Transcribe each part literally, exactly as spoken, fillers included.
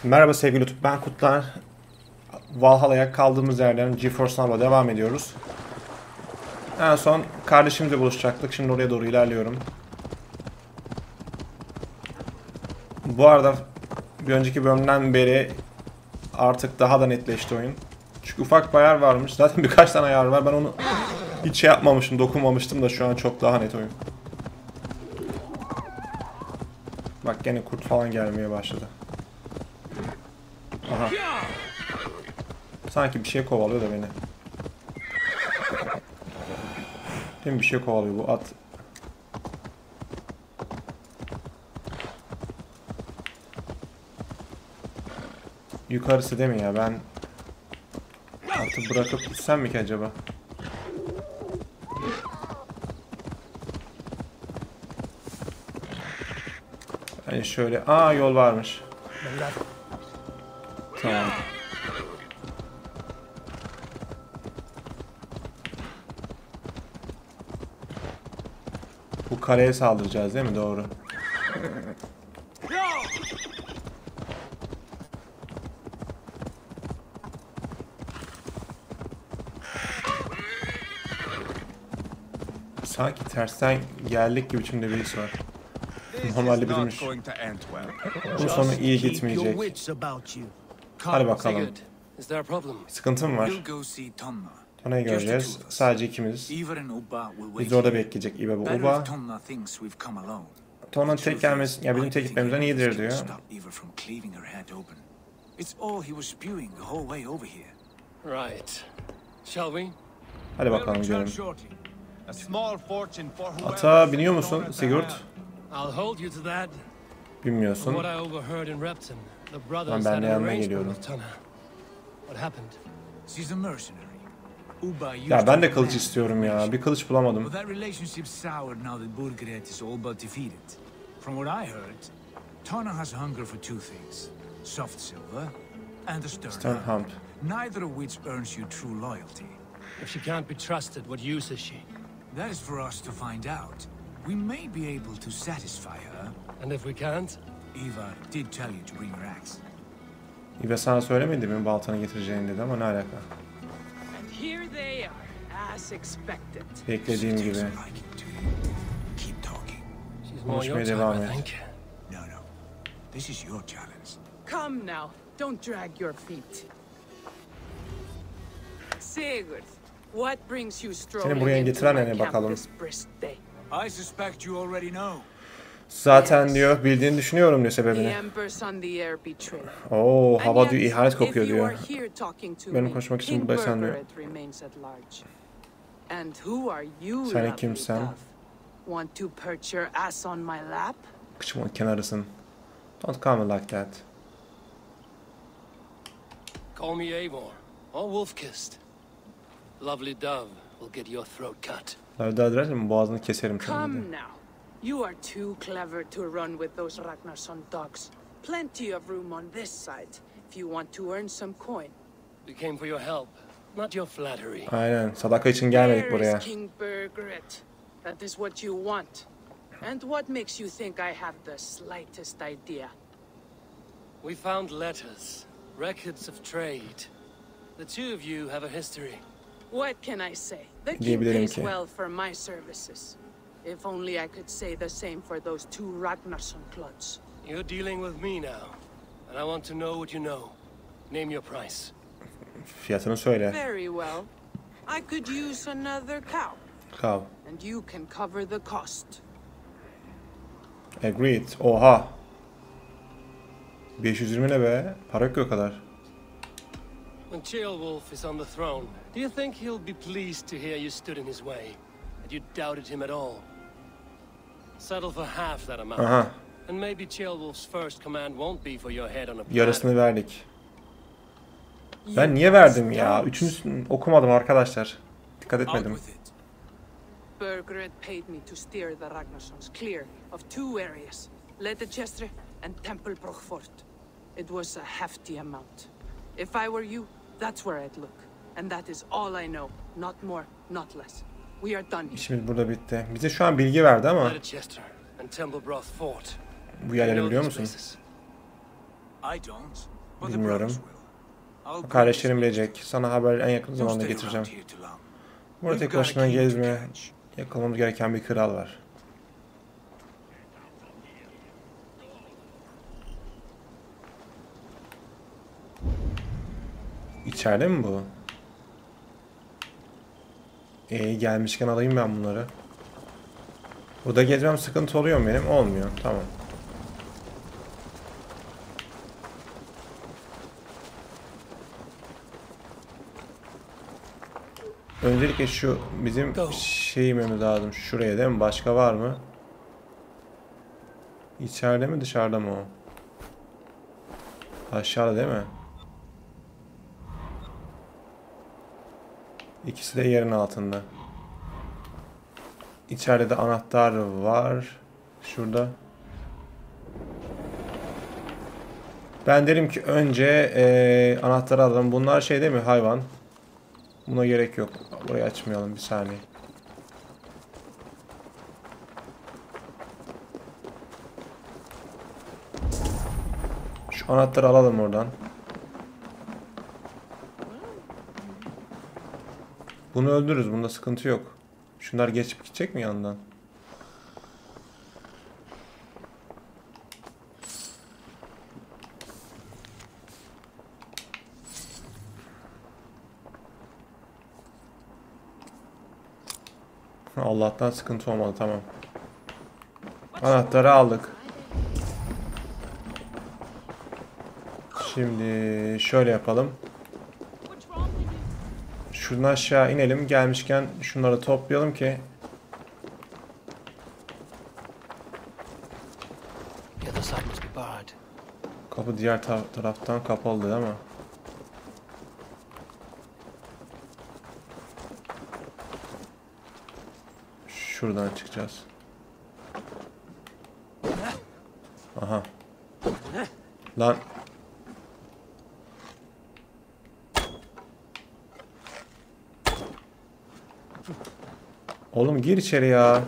Merhaba sevgili YouTube, ben Kutlar. Valhalla'ya kaldığımız yerden GeForce Now'la devam ediyoruz. En son kardeşimle buluşacaktık. Şimdi oraya doğru ilerliyorum. Bu arada bir önceki bölümden beri artık daha da netleşti oyun. Çünkü ufak bir ayar varmış. Zaten birkaç tane ayar var. Ben onu hiç şey yapmamıştım, dokunmamıştım da şu an çok daha net oyun. Bak gene kurt falan gelmeye başladı. Aha. Sanki bir şey kovalıyor da beni. Değil mi? Bir şey kovalıyor bu at. Yukarısı değil mi ya? Ben atı bırakıp gitsem mi ki acaba? Hani şöyle, aa yol varmış. Tamam. Bu kaleye saldıracağız değil mi? Doğru. Sanki tersten geldik gibi içimde bir his var. Normalde bizimmiş. Bu sonu iyi gitmeyecek. Hadi bakalım. Sıkıntım var. Tona'yı göreceğiz. Sadece ikimiz. Biz orada bekleyecek İbe ve Uba. Tona'nın tek gelmesi, ya bizim tek gitmemizden iyidir diyor. Hadi bakalım görelim. Ata biniyor musun Sigurd? Bilmiyorsun. Ben ben de yanına geliyorum. Ya ben de kılıç istiyorum ya. Bir kılıç bulamadım. Stern Hump. Neither of which earns you true loyalty. If she can't be trusted, what use is she? That is for us to find out. We may be able to satisfy her. And if we can't? Ivar did tell you to bring your axe. İbe sana söylemedi mi baltanı getireceğini dedi ama ne alaka? And here they are, as expected. Beklediğim gibi. Keep talking. Konuşmaya devam et. No, no. This is your challenge. Come now, don't drag your feet. Sigurd, what brings you strolling buraya into getiren my ne bakalım? camp this brisk day? I suspect you already know. Zaten diyor bildiğini düşünüyorum diyor The sebebini. embers on the air betray. Oo And hava yet, diyor ihanet if kokuyor you diyor. are here talking to Benim me, konuşmak için King buradaysan diyor. Berberit remains at large. And who are you, Sen lovely kimsen? dove? Want to perch your ass on my lap? Kıçımın kenarısın. Don't call me like that. Call me Eivor, or Wolf-Kissed. Lovely dove will get your throat cut. Lavda öldürelim mi? Boğazını keserim Come şimdi. now. You are too clever to run with those Ragnarsson dogs. Plenty of room on this side, if you want to earn some coin. We came for your help, not your flattery. Aynen. Sadaka için gelmedik There buraya. is King Bergret. That is what you want. And what makes you think I have the slightest idea? We found letters, records of trade. The two of you have a history. What can I say? The king Diyebilirim pays ki. well for my services. If only I could say the same for those two Ragnarsson clods. You're dealing with me now, and I want to know what you know. Name your price. Fiyatını söyle. Very well. I could use another cow, Kav. and you can cover the cost. Agreed. Oha. beş yüz yirmi ne be? Para yok o kadar. When Ceolwulf is on the throne, do you think he'll be pleased to hear you stood in his way? That you doubted him at all? Settle for half that amount. Aha. And maybe Ceolwulf's first command won't be for your head on a platter. Yarısını verdik. Ben niye verdim ya? Üçüncüsünü okumadım arkadaşlar. Dikkat etmedim. Bergred paid me to steer the Ragnarssons clear of two areas, Leicester and Tempelbroch Fort. It was a hefty amount. If I were you, that's where I'd look. And that is all I know. Not more, not less. We are done here. İşimiz burada bitti. Bize şu an bilgi verdi ama Leicester and Tempelbroch Fort. bu yerleri biliyor musun? Bilmiyorum. Kardeşlerim bilecek. Sana haber en yakın zamanda getireceğim. Burada tek başına gezme. Yakalamamız gereken bir kral var. İçeride mi bu? Ee, gelmişken alayım ben bunları. Burada gezmem sıkıntı oluyor mu benim? Olmuyor. Tamam. Öncelikle şu bizim şey yememiz lazım. Şuraya değil mi? Başka var mı? İçeride mi dışarıda mı o? Aşağıda değil mi? İkisi de yerin altında. İçeride de anahtar var. Şurada. Ben derim ki önce ee, anahtarı alalım. Bunlar şey değil mi? Hayvan. Buna gerek yok. Burayı açmayalım bir saniye. Şu anahtarı alalım oradan. Bunu öldürürüz. Bunda sıkıntı yok. Şunlar geçip gidecek mi yandan? Allah'tan sıkıntı olmadı. Tamam. Anahtarı aldık. Şimdi şöyle yapalım. Şuradan aşağı inelim. Gelmişken şunları toplayalım ki. Kapı diğer ta taraftan kapalı değil mi? Şuradan çıkacağız. Aha. Lan. Oğlum gir içeri ya.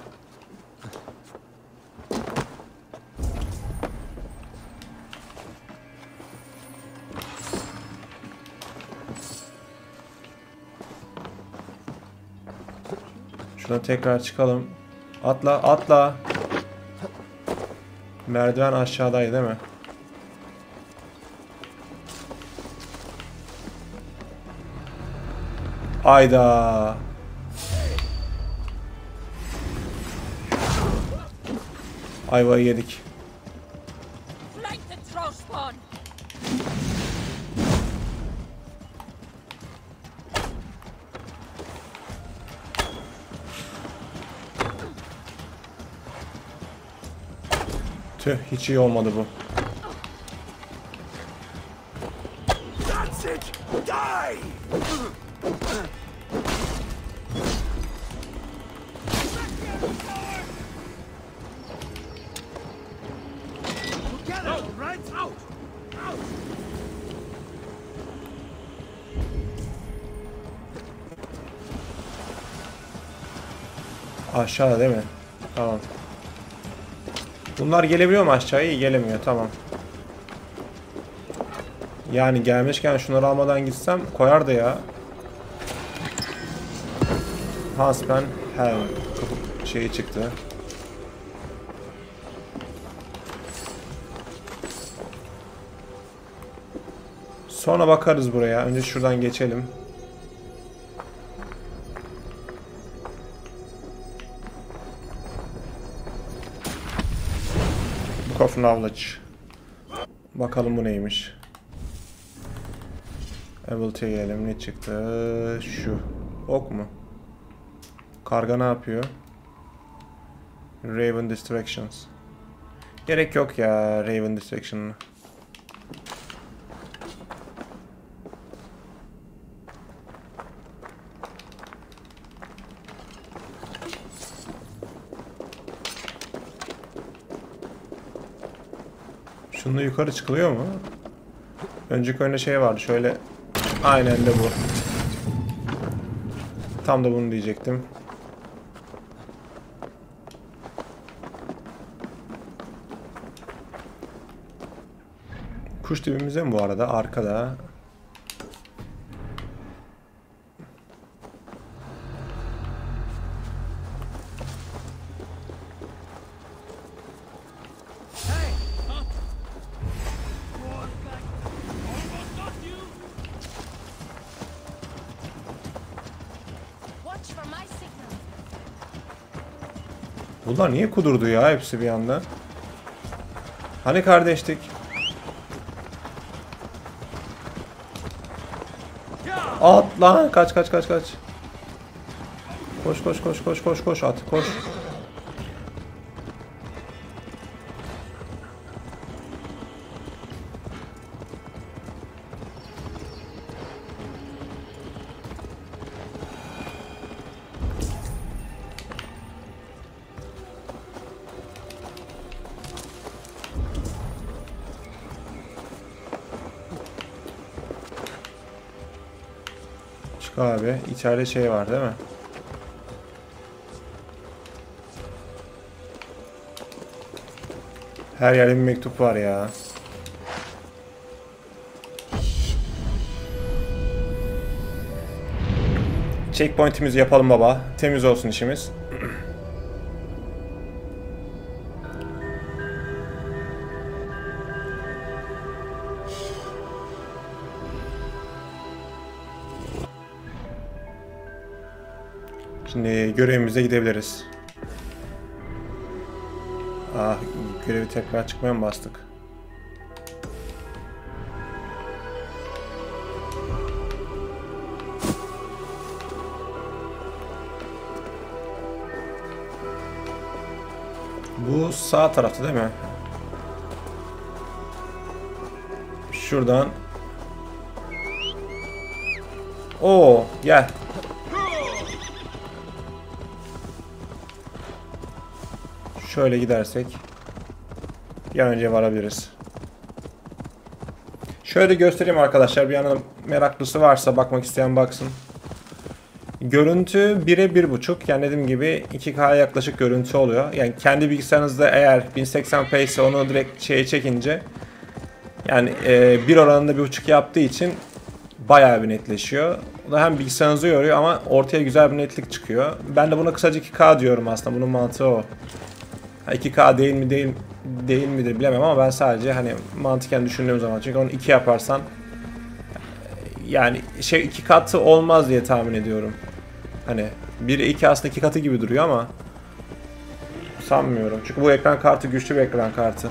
Şuradan tekrar çıkalım. Atla, atla. Merdiven aşağıdaydı değil mi? Ayda. Ayvayı yedik. Tüh, hiç iyi olmadı bu. Aşağıda değil mi? Tamam. Bunlar gelebiliyor mu aşağıya? İyi, gelemiyor. Tamam. Yani gelmişken şunları almadan gitsem koyar da ya. Haspen her kapı şeyi çıktı. Sonra bakarız buraya. Önce şuradan geçelim. Book of Knowledge. Bakalım bu neymiş. Ability'ye gelelim. Ne çıktı? Şu. Ok mu? Karga ne yapıyor? Raven Distractions. Gerek yok ya Raven Distraction'ı. Şununla yukarı çıkılıyor mu? Önceki oyunda şey vardı şöyle. Aynen de bu. Tam da bunu diyecektim. Kuş dibimizde mi bu arada? Arkada. Bunlar niye kudurdu ya hepsi bir anda? Hani kardeştik? At lan, kaç kaç kaç kaç. Koş koş koş koş koş koş at koş. Çık abi. İçeride şey var değil mi? Her yerde bir mektup var ya. Checkpoint'imizi yapalım baba. Temiz olsun işimiz. Şimdi görevimize gidebiliriz. Ah, görevi tekrar çıkmaya mı bastık? Bu sağ tarafta değil mi? Şuradan. Oo, gel. Şöyle gidersek bir an önce varabiliriz. Şöyle göstereyim arkadaşlar. Bir yana meraklısı varsa bakmak isteyen baksın. Görüntü bire bir buçuk. Yani dediğim gibi iki K'ya yaklaşık görüntü oluyor. Yani kendi bilgisayarınızda eğer bin seksen p ise onu direkt şeye çekince yani e, bir oranında bir buçuk yaptığı için bayağı bir netleşiyor. O da hem bilgisayarınızı yoruyor ama ortaya güzel bir netlik çıkıyor. Ben de buna kısaca iki K diyorum aslında. Bunun mantığı o. iki K değil mi değil değil midir bilemem ama ben sadece hani mantıken düşündüğüm zaman, çünkü onu iki yaparsan yani şey iki katı olmaz diye tahmin ediyorum. Hani biri iki aslında iki katı gibi duruyor ama sanmıyorum. Çünkü bu ekran kartı güçlü bir ekran kartı.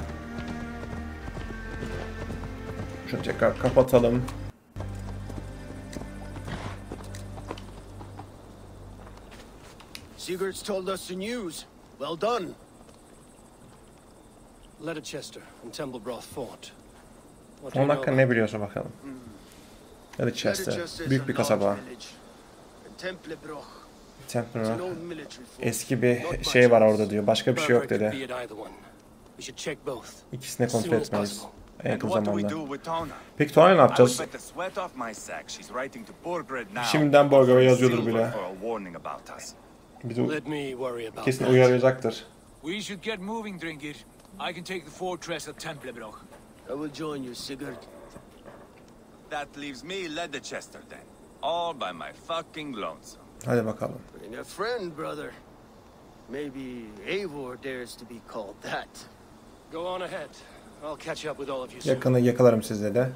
Şunu tekrar kapatalım. Sigurd's told us the news. Well done. Leicester and Templebroth fought. on dakika ne biliyorsa bakalım. Leicester, büyük bir kasaba. Templebroth, eski bir şey var orada diyor. Başka bir şey yok dedi. İkisini kontrol etmeliyiz en yakın zamanda. Peki Tuana ne yapacağız? Şimdiden Borgo'ya yazıyordur bile. Bizi kesin uyaracaktır. I can take the fortress of Templebroch. I will join you, Sigurd. That leaves me Leicester then. All by my fucking lonesome. Hadi bakalım. And a friend, brother. Maybe Eivor dares to be called that. Go on ahead. I'll catch up with all of you soon. Yakını yakalarım sizle de.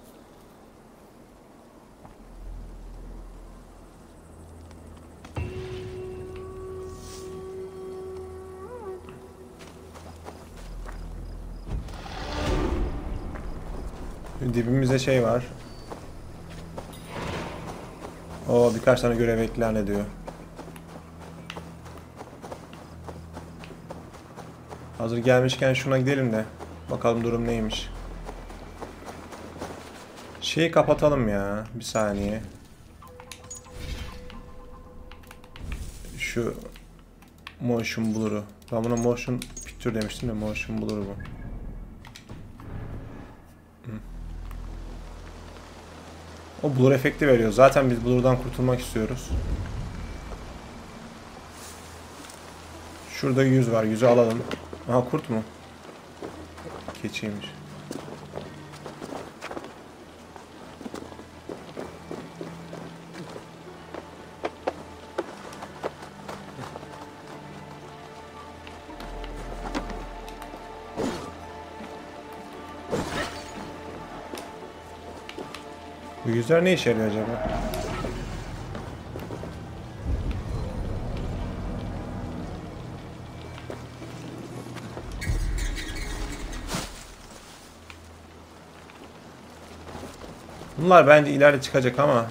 Dibimizde şey var. O birkaç tane görev eklen ediyor. Hazır gelmişken şuna gidelim de bakalım durum neymiş. Şeyi kapatalım ya, bir saniye. Şu motion blur'u. Ben buna motion picture demiştim de motion blur bu. O blur efekti veriyor. Zaten biz blur'dan kurtulmak istiyoruz. Şurada yüz var. Yüzü alalım. Aha, kurt mu? Keçiymiş. Bu yüzler ne işe yarıyor acaba? Bunlar bence ileride çıkacak ama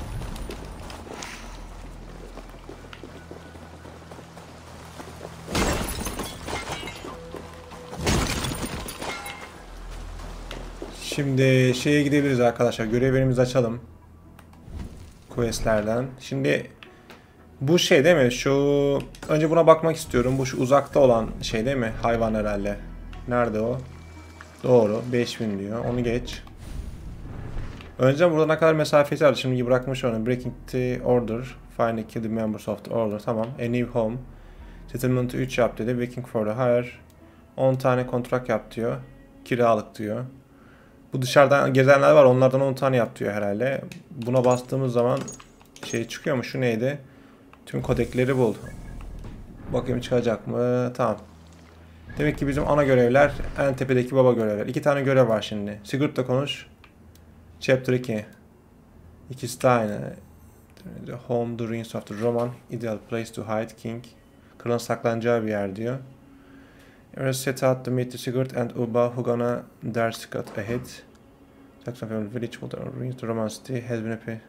şimdi şeye gidebiliriz arkadaşlar. Görevlerimizi açalım. Questlerden. Şimdi bu şey değil mi? Şu önce buna bakmak istiyorum. Bu şu uzakta olan şey değil mi? Hayvan herhalde. Nerede o? Doğru. beş bin diyor. Onu geç. Önceden burada ne kadar mesafesi vardı. Şimdi bırakmış onu. Breaking the order. Find and kill the members of the order. Tamam. A new home. Settlement'ı üç yap dedi. Waiting for the hire. on tane kontrak yap diyor. Kiralık diyor. Bu dışarıdan gezenler var. Onlardan on tane yap diyor herhalde. Buna bastığımız zaman şey çıkıyor mu? Şu neydi? Tüm kodekleri bul. Bakayım çıkacak mı? Tamam. Demek ki bizim ana görevler en tepedeki baba görevler. İki tane görev var şimdi. Sigurd'la konuş. Chapter iki. İkisi de aynı. The home, the ruins of the Roman. Ideal place to hide king. Kralın saklanacağı bir yer diyor. Ever set out to meet the Sigurd and Ubba who gonna dare Scott ahead. Saxon family village will the ruins the Roman city has been happy.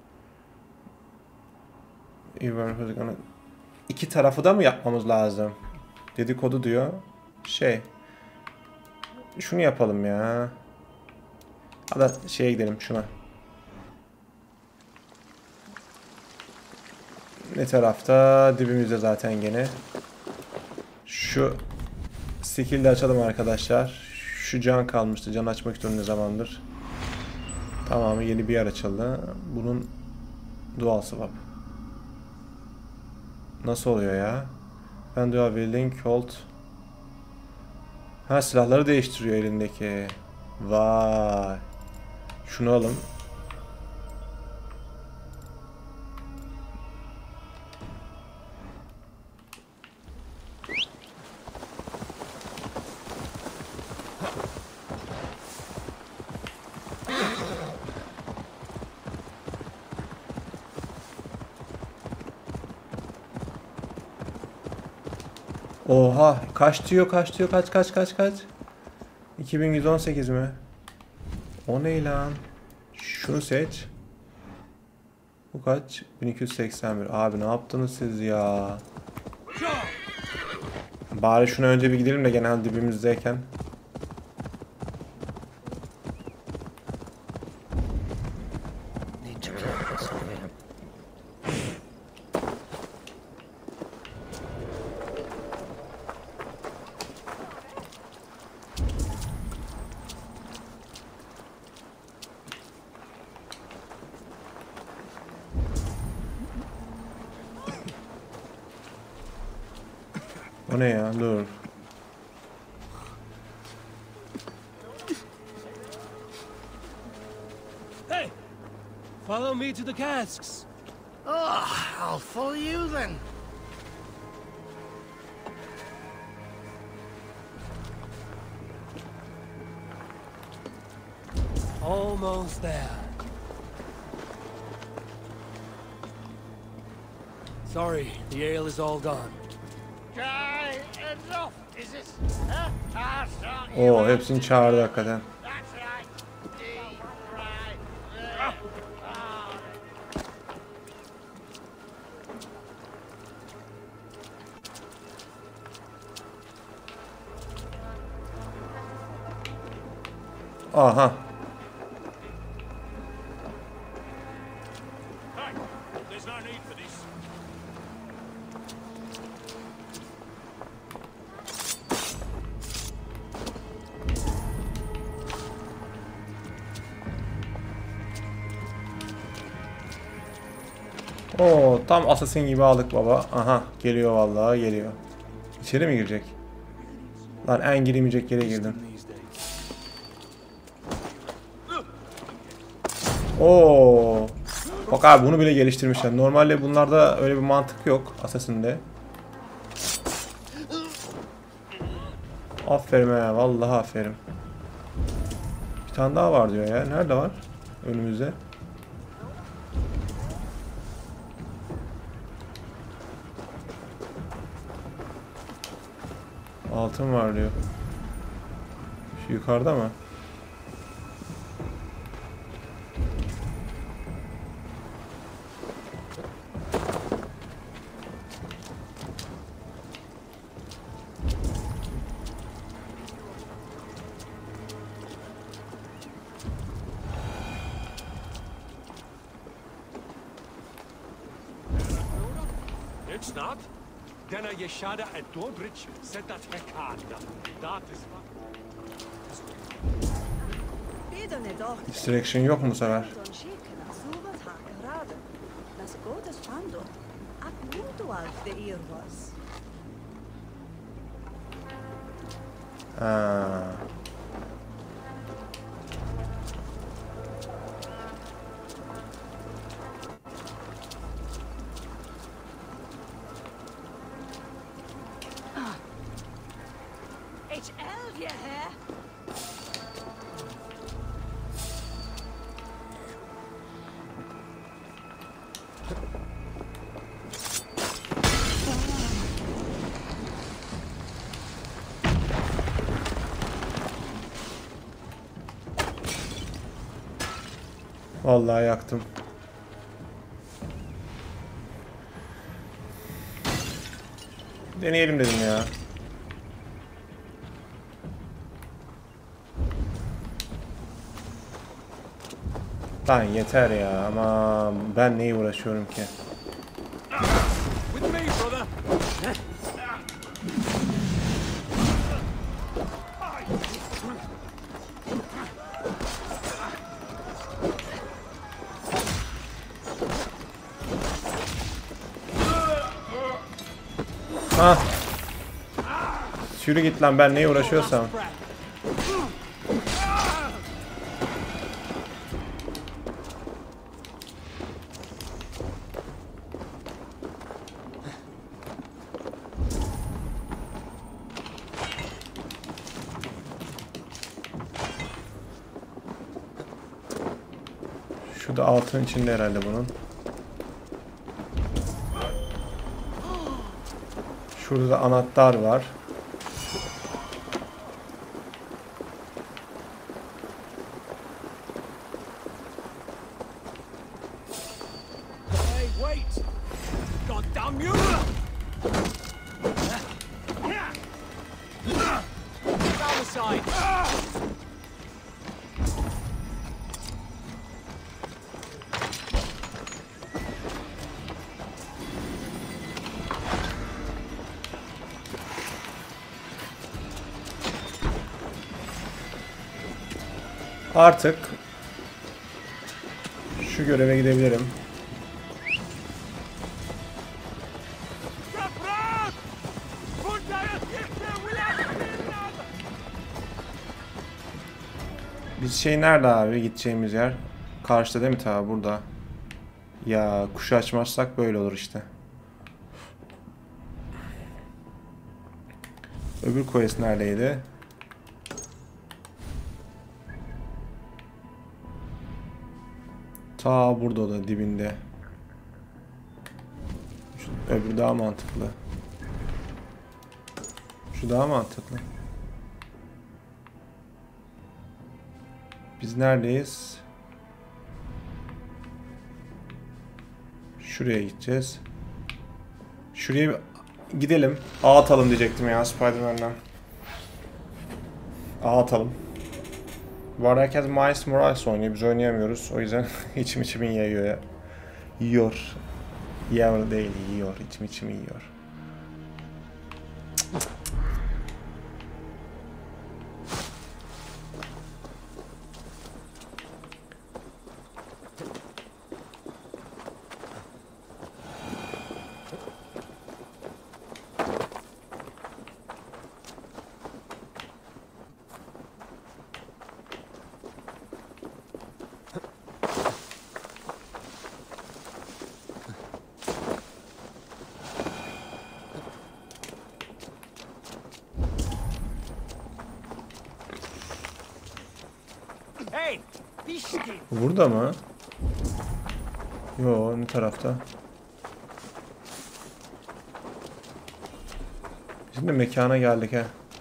Ever who's gonna... İki tarafı da mı yapmamız lazım? Dedikodu diyor. Şey. Şunu yapalım ya. Hadi şeye gidelim şuna. Ne tarafta? Dibimizde zaten gene. Şu skill'i de açalım arkadaşlar. Şu can kalmıştı. Can açmak istiyorum ne zamandır. Tamamı yeni bir yer açıldı. Bunun dual swap. Nasıl oluyor ya? Ben dual wielding hold. Ha silahları değiştiriyor elindeki. Vay. Şunu alın. Oha kaç diyor kaç diyor kaç kaç kaç kaç iki bin yüz on sekiz mi? O ne lan? Şunu seç. Bu kaç? bin iki yüz seksen bir. Abi ne yaptınız siz ya? Bari şuna önce bir gidelim de genel dibimizdeyken. O ne ya? Dur. Hey! Follow me to the casks. Oh, I'll follow you then. Almost there. Sorry, the ale is all gone. Oo hepsini çağırdı hakikaten. Aha. Oo tam Assassin gibi aldık baba. Aha geliyor vallahi geliyor. İçeri mi girecek? Lan en giremeyecek yere girdim. Oo. Bak abi bunu bile geliştirmişler. Normalde bunlarda öyle bir mantık yok Assassin'de. Aferin he vallahi aferin. Bir tane daha var diyor ya. Nerede var? Önümüzde. Altın var diyor. Şu yukarıda mı? It's not. Then a Yeshada at Dobridge said that Hekada. That is Distraction yok mu bu sefer? Ha. Vallahi yaktım. Deneyelim dedim ya. Lan yeter ya, ama ben neye uğraşıyorum ki? Ah. Yürü git lan, ben neye uğraşıyorsam. Şu da altın içinde herhalde bunun. Şurada da anahtar var. Hey, wait! God damn you! Down the side. Artık şu göreve gidebilirim. Biz şey nerede abi, gideceğimiz yer? Karşıda değil mi ta, burada. Ya kuşu açmazsak böyle olur işte. Öbür quest neredeydi? Ta burada, o da dibinde. Şu, öbür daha mantıklı. Şu daha mantıklı. Biz neredeyiz? Şuraya gideceğiz. Şuraya bir gidelim. Ağ atalım diyecektim ya Spider-Man'den. Ağ atalım. Bu arada herkes Miles Morales oynuyor. Biz oynayamıyoruz. O yüzden içim içimi yiyor ya. Yiyor. Yiyor değil, yiyor. İçim içimi yiyor. Burada mı? Yo, ne tarafta? Bizim de mekana geldik ha.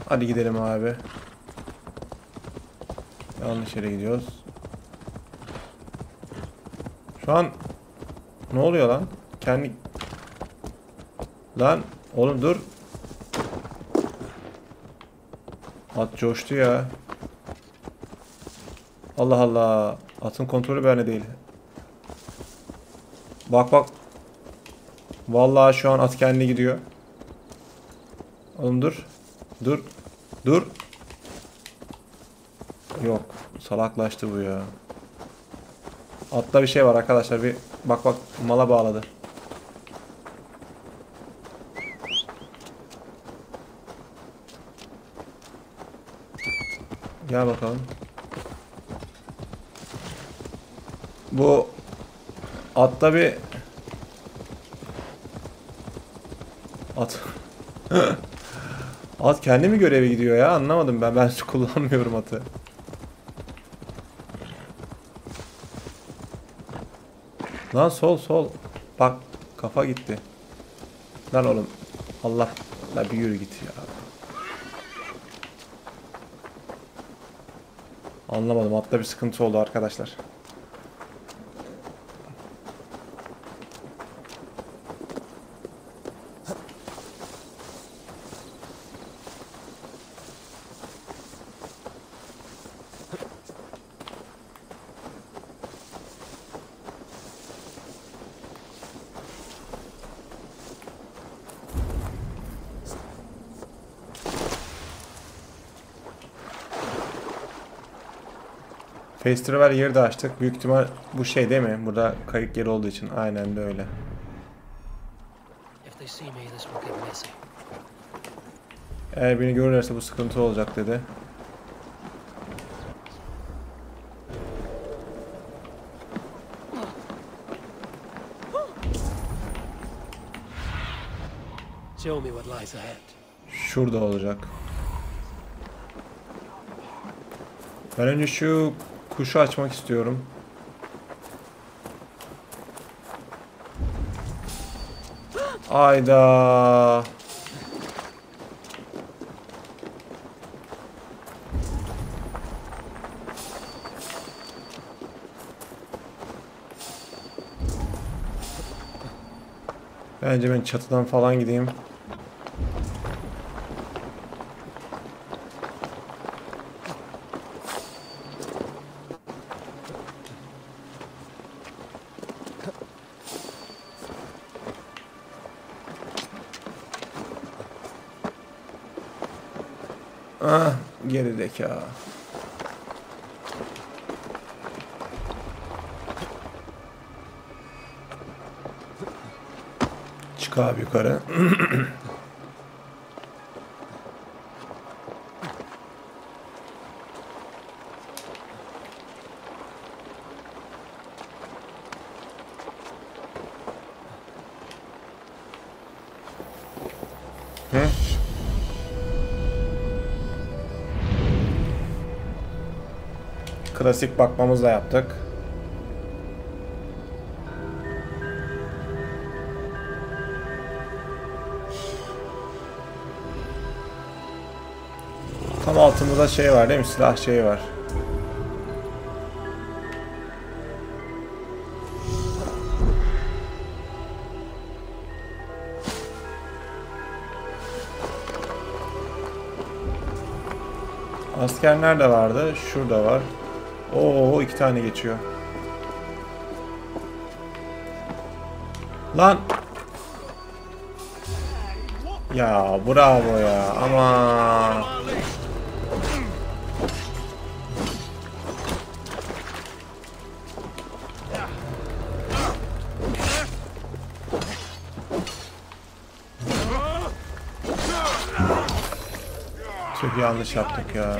Hadi gidelim abi. Yanlış yere gidiyoruz. Şu an ne oluyor lan? Kendi lan oğlum dur. At coştu ya. Allah Allah. Atın kontrolü bende değil. Bak bak. Vallahi şu an at kendi gidiyor. Oğlum dur. Dur. Dur. Yok. Salaklaştı bu ya. Atta bir şey var arkadaşlar. Bir bak bak mala bağladı. Gel bakalım. Bu atta bir at at kendi mi göreve gidiyor ya, anlamadım ben. Ben kullanmıyorum atı. Lan sol sol. Bak kafa gitti. Lan oğlum. Allah. La bir yürü git ya. Anlamadım. Atta bir sıkıntı oldu arkadaşlar. Festival yeri de açtık. Büyük ihtimal bu şey değil mi? Burada kayık yeri olduğu için. Aynen de öyle. Eğer beni görürlerse bu sıkıntı olacak dedi. Şurada olacak. Ben önce şu kuşu açmak istiyorum. Ayda. Bence ben çatıdan falan gideyim. Ah, gerideki ha. Çık abi yukarı. Hı? Klasik bakmamızla yaptık. Tam altımızda şey var değil mi? Silah şeyi var. Asker nerede vardı? Şurada var. Oo, iki tane geçiyor. Lan. Ya bravo ya. Ama çok yanlış yaptık ya.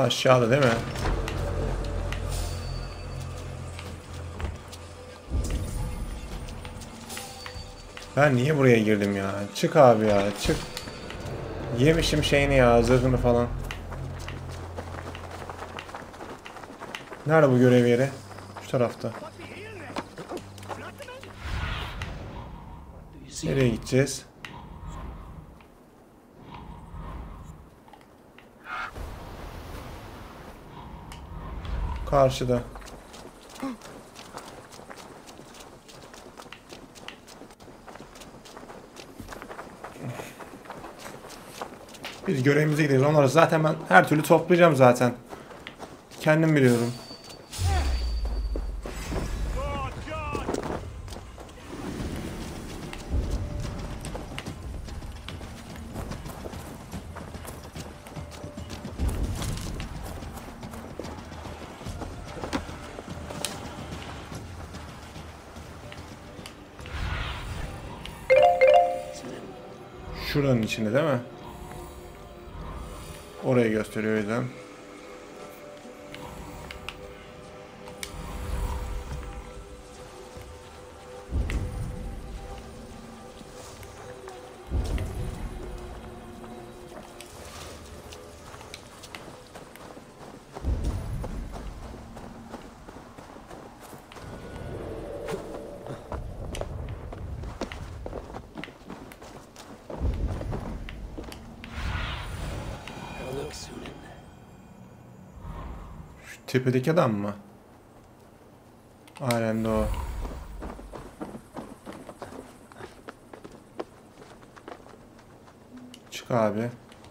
Aşağıda değil mi? Ben niye buraya girdim ya? Çık abi ya, çık. Yemişim şeyini ya, zırhını falan. Nerede bu görev yeri? Şu tarafta. Nereye gideceğiz? Karşıda. Biz görevimize gidiyoruz. Onları zaten ben her türlü toplayacağım zaten. Kendim biliyorum. Şuranın içinde değil mi? Orayı gösteriyor o yüzden. Tepedeki adam mı? Aynen de o. Çık abi.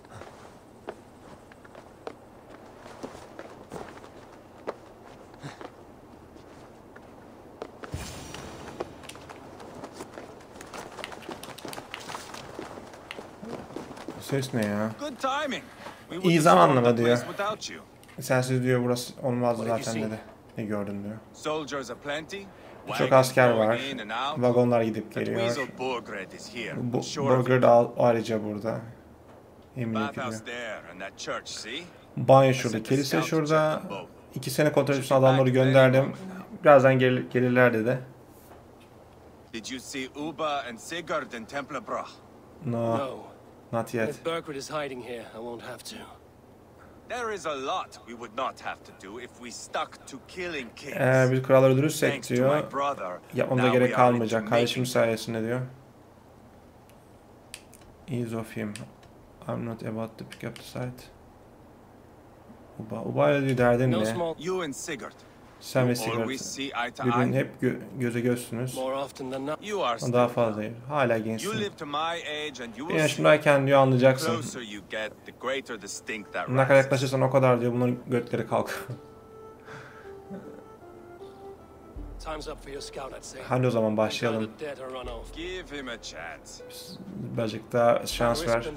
Ses ne ya? İyi zamanlama diyor. Sensiz diyor burası olmaz zaten dedi. Ne gördün diyor. Çok asker var. Vagonlar gidip geliyor. Bu Burger da ayrıca burada. Eminim ki diyor. Banyo şurada, kilise şurada. İki sene kontrol için adamları gönderdim. Birazdan gel gelirler dedi. No, not yet. Eğer bir kralları öldürürsek diyor, yapmamıza gerek kalmayacak. Kardeşim sayesinde diyor. Ease of him. I'm not about to pick up the site. Uba, Uba ile diyor derdin ne? Sen ve Sigurd birbirini hep gö göze gözsünüz. Daha fazla değil. Hala gençsin. Bir yaşımdayken diyor anlayacaksın. Ne kadar yaklaşırsan o kadar diyor bunların götleri kalk. Hadi o zaman başlayalım. Birazcık daha şans ver.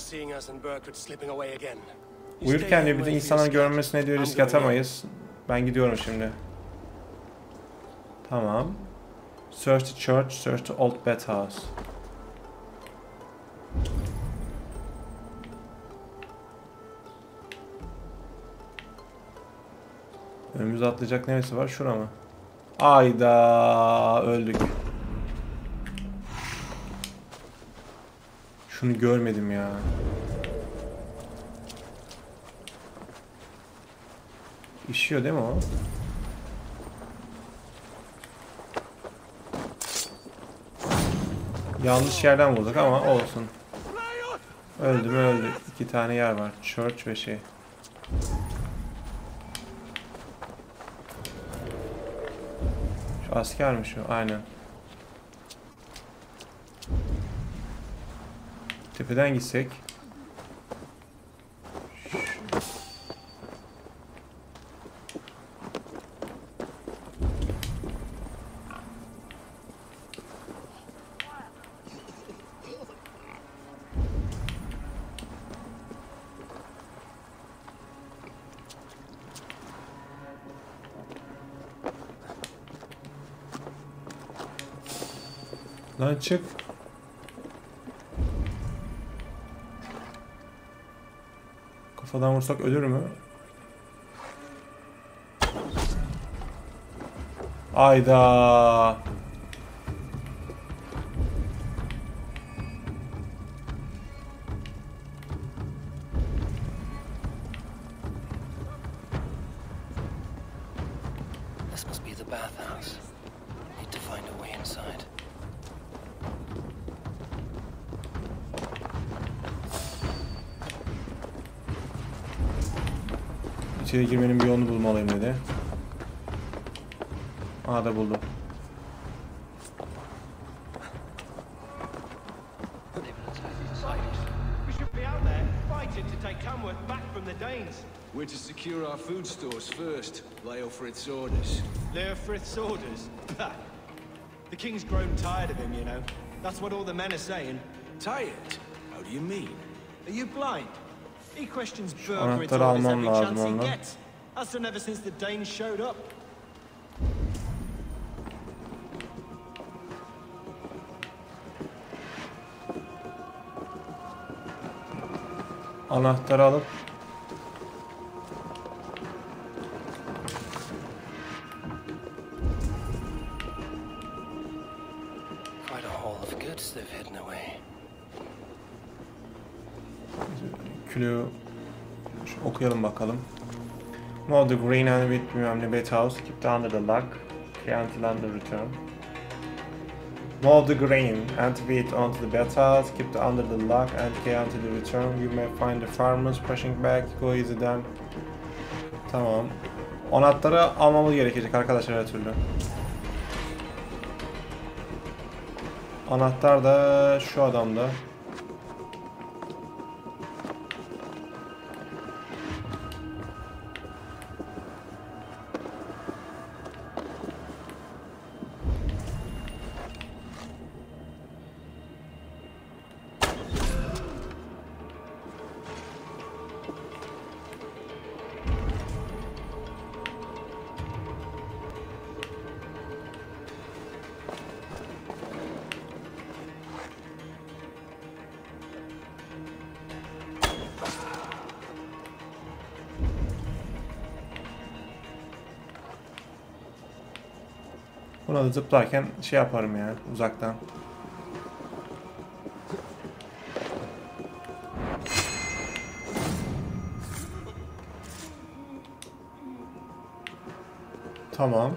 Uyurken diyor bütün insanların görmesine diyor risk atamayız. Ben gidiyorum şimdi. Tamam. Search the church, search the old bathhouse. Önümüze atlayacak neresi var? Şura mı? Ayda öldük. Şunu görmedim ya. İşiyor değil mi o? Yanlış yerden vurduk ama olsun. Öldü mü öldü. İki tane yer var. Church ve şey. Şu asker mi şu? Aynen. Tepeden gitsek. Lan çık. Kafadan vursak ölür mü? Ayda. This must be the bathhouse. Need to find a way inside. İçeri girmenin bir yolunu bulmalıyım dedi. Aa da buldum. We should be out there fighting to take Tamworth back from the Danes. We're to secure our food stores first. Leofrith's orders. Leofrith's orders? The king's grown tired of him, you know. That's what all the men are saying. Tired? How do you mean? Are you blind? He questions Şu Burgred's anahtarı orders almam every lazım chance he ondan. gets. Has done ever since the Danes showed up. Anahtarı alıp Quite a haul of goods they've hidden away. külü şu okuyalım bakalım. Move the green and with bilmem ne bet house. Keep the under the lock. Until under return. Move the grain and wheat onto the bet house. Keep the under the lock and key until the return. You may find the farmers pushing back. Go easy them. Tamam. Anahtarı almamız gerekecek arkadaşlar her türlü. Anahtar da şu adamda. Buna da zıplarken şey yaparım ya uzaktan. Tamam.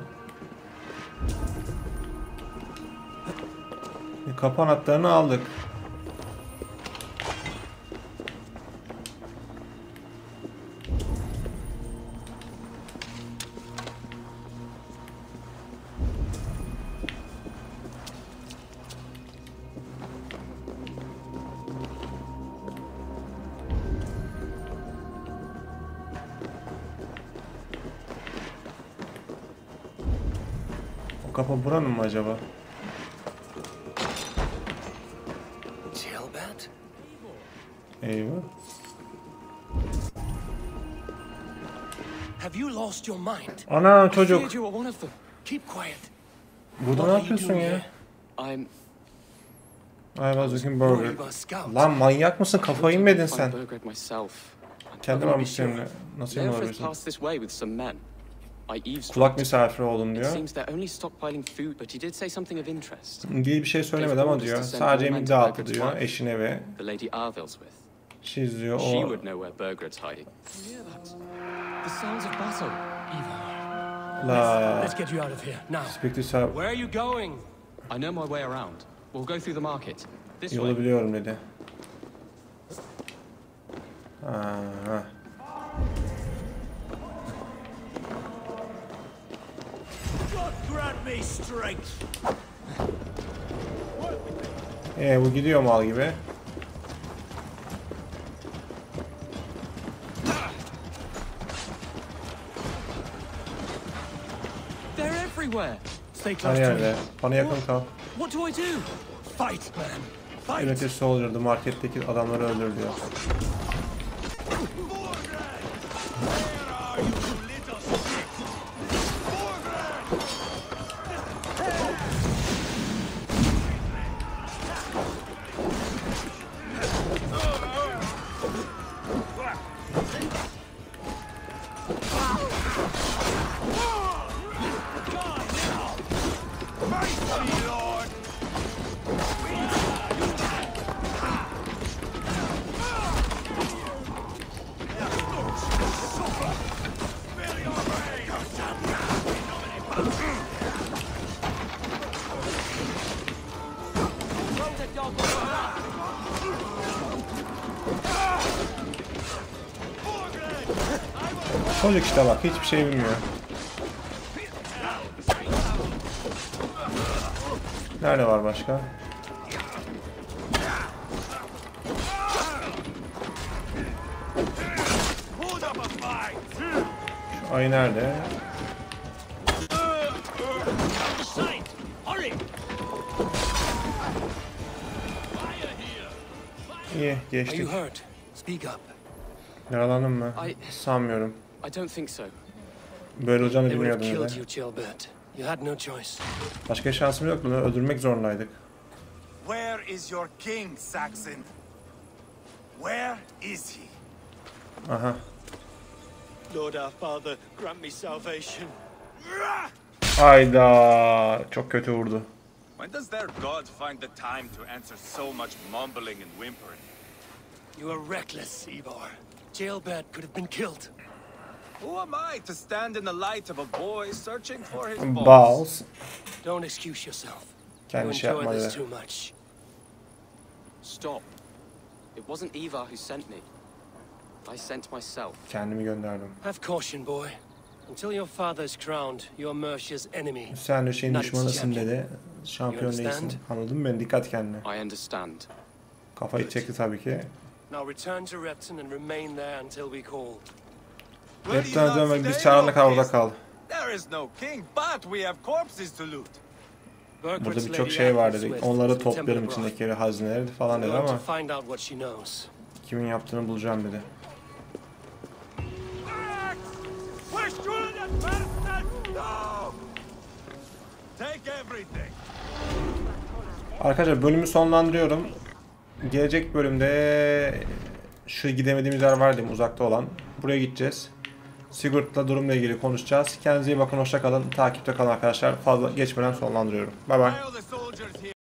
Kapı anahtarını aldık. O kapı buranın mı acaba? Tailbat? Eyvah. Have you lost your mind? Ana çocuk. You are one of them. Keep quiet. Burada ne yapıyorsun ya? I'm I was looking burger. Lan manyak mısın? Kafayı mı yedin sen? Kendim almışım. Nasıl emin olabilirsin? Kulak misafiri oldum diyor. İlgili bir şey söylemedi ama diyor. Sadece emin dağıttı diyor eşine ve şey diyor o. La. Speak to her. Where are you going? I know my way around. We'll go through the market. This way. Yolu biliyorum dedi. Ha. Ee bu gidiyor mal gibi. They're everywhere. Stay Her close to yerde. me. Bana yakın kal. What do I do? Fight, man. Fight. Yönetici soldier'dı. Marketteki adamları öldür diyor. Çocuk işte bak, hiçbir şey bilmiyor. Nerede var başka? Şu ayı nerede? İyi, geçtik. Yaralandın mı? Sanmıyorum. Böyle olacağını bilmiyordum öyle. Başka şansım yok, bunu öldürmek zorundaydık. Where is your king, Saxon? Where is he? Aha. Lord our Father, grant me salvation. Hayda, çok kötü vurdu. When does their god find the time to answer so much mumbling and whimpering? You are reckless, Ivar. Jailbird could have been killed. Who am I to stand in the light of a boy searching for his balls? Balls. Don't excuse yourself. Kendi You şey enjoy yapmadı. this too much. Stop. It wasn't Ivar who sent me. I sent myself. Kendimi gönderdim. Have caution, boy. Until your father's crowned, you're Mercia's enemy. Sen de şeyin Not its düşmanısın champion. dedi. Şampiyon You değilsin. understand? Anladın mı beni? Dikkat kendine. I understand. Kafayı çekti tabii ki. Now return to Repton and remain there until we call. Repton'a dönmek, biz çağırana kadar orada kal. There is no king, but we have corpses to loot. Burada birçok şey var dedik. Onları toplarım, içindeki hazineleri falan dedi ama kimin yaptığını bulacağım dedi. Arkadaşlar bölümü sonlandırıyorum. Gelecek bölümde şu gidemediğimiz yer var değil mi, uzakta olan. Buraya gideceğiz. Sigurd'la durumla ilgili konuşacağız. Kendinize iyi bakın, hoşça kalın. Takipte kalın arkadaşlar. Fazla geçmeden sonlandırıyorum. Bay bay.